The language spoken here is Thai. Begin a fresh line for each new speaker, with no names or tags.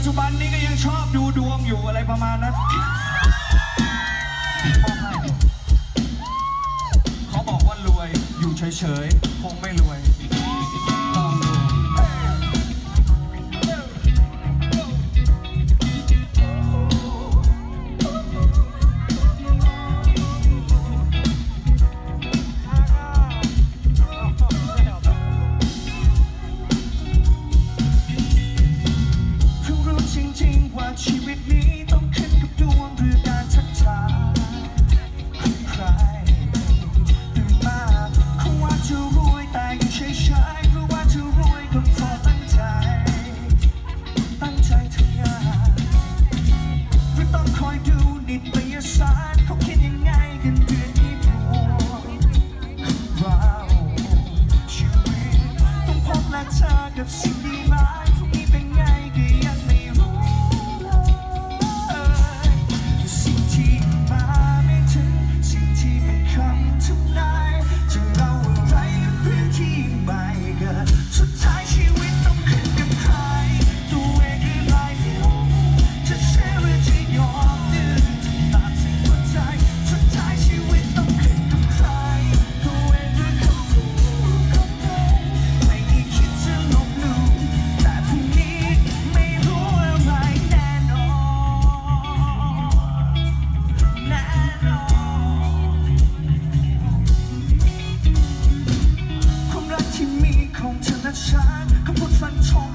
จจุบันนี้ก็ยังชอบดูดวงอยู่อะไรประมาณนั้นเขาบอกว่ารวยอยู่เฉยๆคงไม่รวยชีวิตนี้ต้องขึ้นกับดวงหรือการทักทายใครตื่นมาเขาว่าจะรวยแต่อยู่เฉยๆหรือว่าจะรวยก็เพราะตั้งใจทำงานหรือต้องคอยดูนิตยสารเขาคิดยังไงกันเดือนนี้พวกเราชีวิตต้องพบและเจอกับสิ่งดีร้ายพรุ่งนี้เป็นไงก็ยังไม่รู้ฉันคำพูดฟันธง